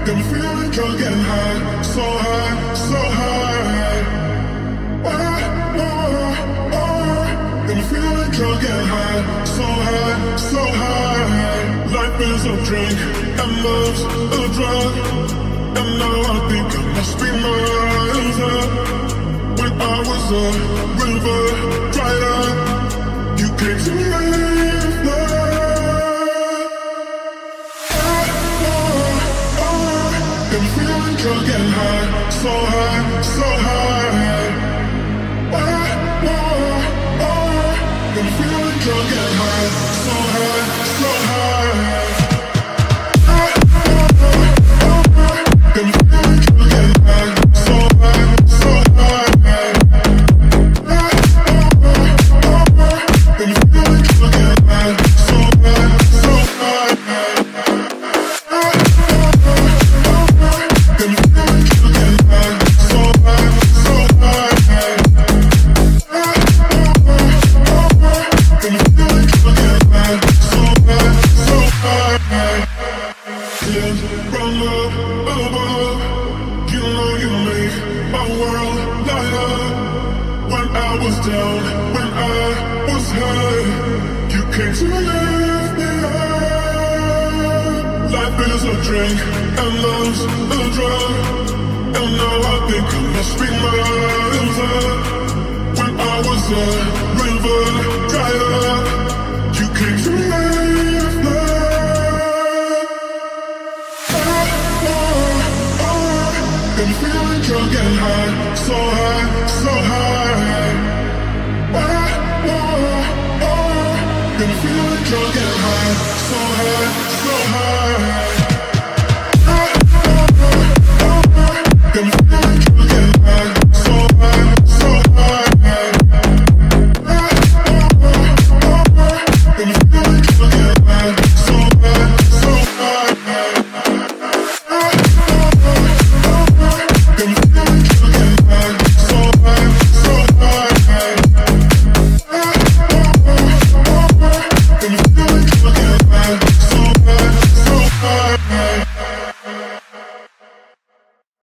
Got me feeling drunk and high, so high, so high. Got me feeling drunk and high, so high, so high. Life is a drink and love's a drug, and now I think I must be miles up. When I was a river dried up, you came to live love. Got me feeling drunk and high, so high, so high. Got me feeling drunk and high, so high, so high. Got me feeling drunk and high, so high, so high. Got me feeling drunk and high, so high, so high. Got me feeling drunk and high, so high, so high. Got me feeling drunk and high, so high, so high. Hands from up above, you know you make my world light up. When I was down, when I was high, you came to lift me up. Life is a drink and love's a drug, and now I think I must be miles up. When I was a river dried up, you came to lift me up. Got me feeling drunk and high, so high, so high. Got me feeling drunk and high, so high, so high. Got me